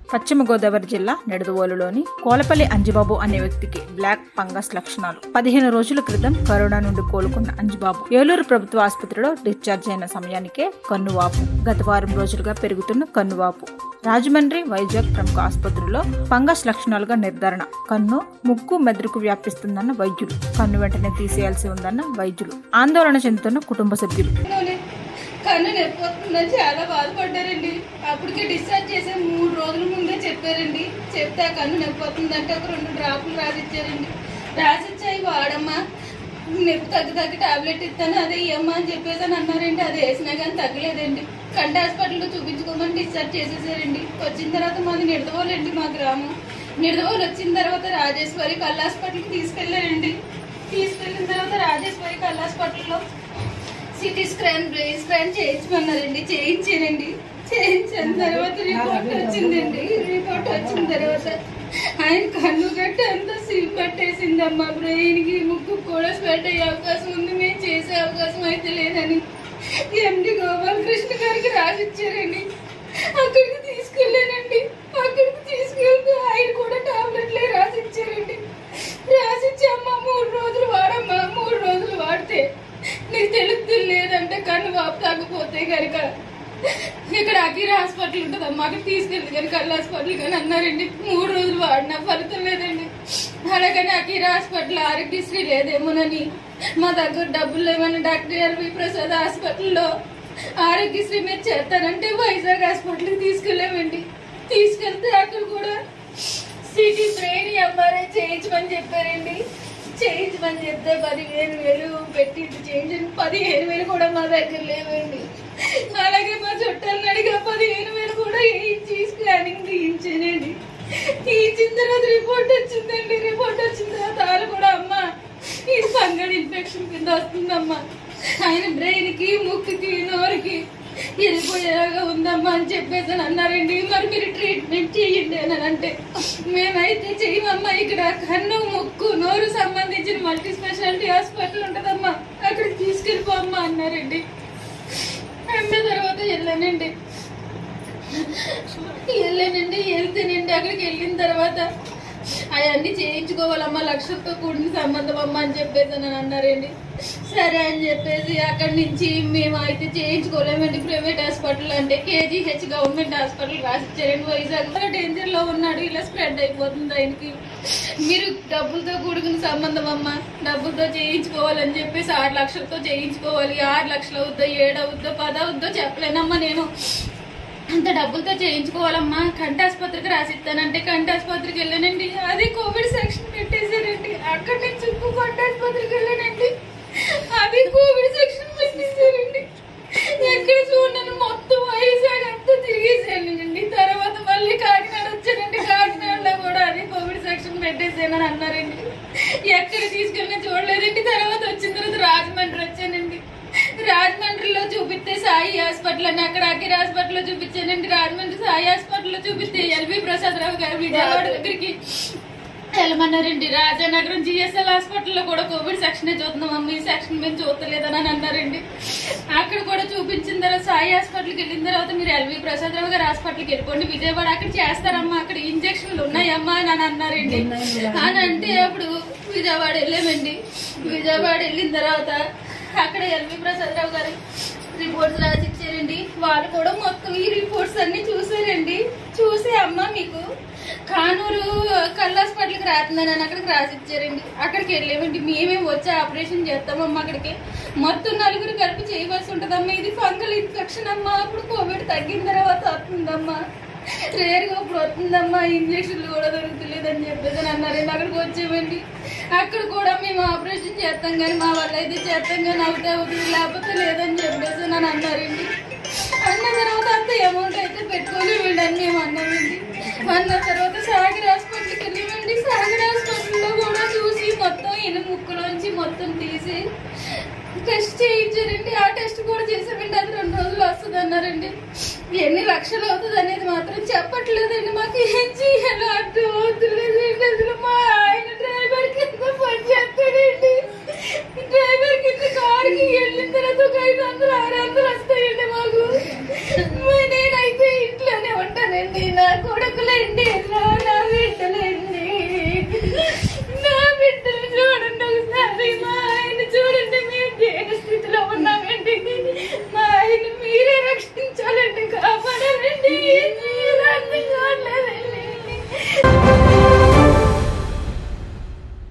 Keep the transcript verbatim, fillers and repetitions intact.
పశ్చిమ గోదావరి జిల్లా నిడదవోలులోని కోలపల్లి అంజిబాబు అనే వ్యక్తికి బ్లాక్ ఫంగస్ లక్షణాలు. పదిహేను రోజుల క్రితం కరోనా నుండి కోలుకున్న అంజిబాబు ఏలూరు ప్రభుత్వ ఆసుపత్రిలో డిశ్చార్జ్ అయిన సమయానికే కన్నువాపు. గత వారం రోజులుగా పెరుగుతున్న కన్నువాపు రాజమండ్రి, వైజాగ్ ప్రముఖ ఆసుపత్రుల్లో ఫంగస్ లక్షణాలుగా నిర్ధారణ. కన్ను, ముక్కు, మెదడుకు వ్యాపిస్తుందన్న వైద్యులు. కన్ను వెంటనే తీసేయాల్సి ఉందన్న వైద్యులు. ఆందోళన చెందుతున్న కుటుంబ సభ్యులు. కన్ను నొప్పి వస్తుందని చాలా బాధపడ్డారండి. అప్పటికే డిశ్చార్జ్ చేసే మూడు రోజుల ముందే చెప్పారండి. చెప్తే ఆ కన్ను నొప్పి వస్తుందంటే ఒక రెండు డ్రాపులు రాసిచ్చారండి. రాసిచ్చాయి వాడమ్మా, నొప్పి తగ్గి తగ్గి టాబ్లెట్ ఇస్తాను అదే ఇవ్వమ్మా అని చెప్పేసి అని అన్నారండి. అది వేసినా కానీ తగ్గలేదండి. కంటి హాస్పిటల్లో చూపించుకోమని డిశ్చార్జ్ చేసేసారండి. వచ్చిన తర్వాత మాది నిడదవోలండి, మా గ్రామం. నిడదవోలు వచ్చిన తర్వాత రాజేశ్వరి కళ్ళ హాస్పిటల్కి తీసుకెళ్లారండి. తీసుకెళ్లిన తర్వాత రాజేశ్వరి కళ్ళ హాస్పిటల్లో సిటీ స్కాన్, బ్రెయిన్ స్కాన్ చేయించమన్నారండి. చేయించానండి. చేయించిన తర్వాత రిపోర్ట్ వచ్చిందండి. రిపోర్ట్ వచ్చిన తర్వాత ఆయన కన్ను గట్టి అంతా సీల్ పట్టేసిందమ్మా. బ్రెయిన్ కి, ముక్కు కూడా స్ప్రెడ్ అయ్యే అవకాశం ఉంది, మేము చేసే అవకాశం అయితే లేదని ఎండి గోపాలకృష్ణ గారికి రాసిచ్చారండి. అక్కడికి తీసుకెళ్ళానండి. అక్కడికి తీసుకెళ్తే ఆయన కూడా టాబ్లెట్లే రాసిచ్చారండి. రాసిచ్చి అమ్మ మూడు రోజులు వాడమ్మా, మూడు రోజులు వాడితే నీకు తెలుస్తుంది, లేదంటే కన్ను వాపు తగ్గిపోతే కనుక ఇక్కడ అకీరా హాస్పిటల్ ఉంటుందమ్మా, అక్కడ తీసుకెళ్తే కానీ కళ్ళ హాస్పిటల్ కానీ అన్నారండి. మూడు రోజులు వాడినా ఫలితం లేదండి. అలాగని అకీరా హాస్పిటల్ ఆరోగ్యశ్రీ లేదేమోనని మా దగ్గర డబ్బులు లేవని డాక్టర్ ఎల్వి ప్రసాద్ హాస్పిటల్లో ఆరోగ్యశ్రీ మీద చేస్తానంటే వైజాగ్ హాస్పిటల్కి తీసుకెళ్ళామండి. తీసుకెళ్తే అక్కడ కూడా సిటీ బ్రెయిన్ ఎంఆర్ఐ చేయించమని చెప్పారండి. చేయించమని చెప్తే పదిహేను వేలు పెట్టి చేయించండి. పదిహేను వేలు కూడా మా దగ్గర లేవండి. అలాగే మా చుట్టాలను అడిగా పదిహేను వేలు కూడా వేయించి స్కానింగ్ తీయించానండి. తీయించిన తర్వాత రిపోర్ట్ వచ్చిందండి. రిపోర్ట్ వచ్చిన తర్వాత వాళ్ళు కూడా అమ్మ ఇది ఫంగల్ ఇన్ఫెక్షన్ కింద వస్తుందమ్మా, ఆయన బ్రెయిన్ కి, ముక్కుకి, నోరుకి వెళ్ళిపోయేలాగా ఉందమ్మా అని చెప్పేసి అని అన్నారండి. మరి మీరు ట్రీట్మెంట్ చేయండి అని అంటే మేమైతే చెయ్యమమ్మా, ఇక్కడ కన్ను, ముక్కు, నోరు సంబంధించిన మల్టీ స్పెషాలిటీ హాస్పిటల్ ఉంటుందమ్మా, అక్కడికి తీసుకెళ్ళిపోమ్మా అన్నారండి. అన్న తర్వాత వెళ్ళానండి వెళ్ళానండి వెళ్తేనండి అక్కడికి వెళ్ళిన తర్వాత అవన్నీ చేయించుకోవాలమ్మా, లక్షలతో కూడిన సంబంధం అమ్మ అని చెప్పేసి అని అన్నారండి. సరే అని చెప్పేసి అక్కడి నుంచి మేము అయితే చేయించుకోలేమండి. ప్రైవేట్ హాస్పిటల్ అంటే కేజీహెచ్ గవర్నమెంట్ హాస్పిటల్ రాసిచ్చారండి. వైజాగ్ డేంజర్ లో ఉన్నాడు, ఇలా స్ప్రెడ్ అయిపోతుంది ఆయనకి, మీరు డబ్బులతో కూడుకున్న సంబంధం అమ్మ, డబ్బులతో చేయించుకోవాలని చెప్పేసి ఆరు లక్షలతో చేయించుకోవాలి. ఆరు లక్షలు అవుద్దో, ఏడు అవుద్దో, పది అవుద్దో చెప్పలేనమ్మా, నేను అంత డబ్బులతో చేయించుకోవాలమ్మా, కంటి ఆసుపత్రికి రాసిస్తానంటే కంటి ఆసుపత్రికి వెళ్ళానండి. అది కోవిడ్ సెక్షన్ పెట్టేశారండి. అక్కడి నుంచి ఇంకో కంటి ఆసుపత్రికి వెళ్ళానండి, అది కోవిడ్ సెక్షన్ పెట్టేశారండి. ఎక్కడ చూడండి మొత్తం వైజాగ్ అంతా తిరిగేసానండి. తర్వాత మళ్ళీ కాకినాడ వచ్చానండి. కాకినాడలో కూడా అది కోవిడ్ సెక్షన్ పెట్టేసానని అన్నారండి. ఎక్కడ తీసుకెళ్ళినా చూడలేదండి. తర్వాత వచ్చిన తర్వాత రాజమండ్రి వచ్చానండి. రాజమండ్రిలో చూపిస్తే సాయి హాస్పిటల్ అని, అక్కడ అఖిర హాస్పిటల్లో చూపించానండి. రాజమండ్రి సాయి హాస్పిటల్లో చూపిస్తే ఎల్వి ప్రసాద్ రావు గారు విజయవాడ దగ్గరికి వెళ్ళమన్నారండి. రాజానగరం జిఎస్ఎల్ హాస్పిటల్లో కూడా కోవిడ్ సెక్షనే చూస్తున్నాం అమ్మ, ఈ సెక్షన్ మేము చూడలేదని అన్నారండి. అక్కడ కూడా చూపించిన తర్వాత సాయి హాస్పిటల్కి వెళ్ళిన తర్వాత మీరు ఎల్వి ప్రసాద్ రావు గారు హాస్పిటల్కి వెళ్ళిపోండి, విజయవాడ అక్కడ చేస్తారమ్మా, అక్కడ ఇంజక్షన్లు ఉన్నాయమ్మా అని అన్నారండి. అని అంటే అప్పుడు విజయవాడ వెళ్ళామండి. విజయవాడ వెళ్ళిన తర్వాత అక్కడ ఎల్వి ప్రసాద్ రావు గారు రిపోర్ట్స్ రాసిచ్చారండి. వాళ్ళు కూడా మొత్తం ఈ రిపోర్ట్స్ అన్ని చూసారండి. చూసి అమ్మ మీకు కానూరు కళ్ళ హాస్పిటల్కి రాతున్నానని అక్కడికి రాసిచ్చారండి. అక్కడికి వెళ్ళామండి. మేమేం వచ్చి ఆపరేషన్ చేస్తామమ్మా, అక్కడికి మొత్తం నలుగురు కలిపి చేయవలసి ఉంటుందమ్మా. ఇది ఫంగల్ ఇన్ఫెక్షన్ అమ్మా, అప్పుడు కోవిడ్ తగ్గిన తర్వాత వస్తుందమ్మా, రేరుగా ఇప్పుడు వస్తుందమ్మా, ఇంజక్షన్లు కూడా దొరుకుతలేదని చెప్పేసి అన్నారండి. అక్కడికి వచ్చామండి. అక్కడ కూడా మేము ఆపరేషన్ చేస్తాం కానీ మా వల్ల అయితే చేస్తాం కానీ అవుతే అవుతుంది, లేకపోతే లేదని చెప్పేసి నన్ను అన్నారండి. అన్న తర్వాత అంత అమౌంట్ అయితే పెట్టుకోలేమండి అని మేము అన్నామండి. అన్న తర్వాత సాగర్ హాస్పిటల్కి వెళ్ళామండి. సాగర్ హాస్పిటల్లో కూడా చూసి మొత్తం ఈయన ముక్కులోంచి మొత్తం తీసి టెస్ట్ చేయించారండి. ఆ టెస్ట్ కూడా చేసామండి. అది రెండు రోజులు వస్తుంది అన్నారండి. ఎన్ని లక్షలు అవుతుంది అనేది మాత్రం చెప్పట్లేదండి. మాకు ఏం చేయాలో అర్థం అవుతులేదండి. అసలు మా ఆయన డ్రైవర్ కింద పని చేస్తాడండి. డ్రైవర్ కింద కారుకి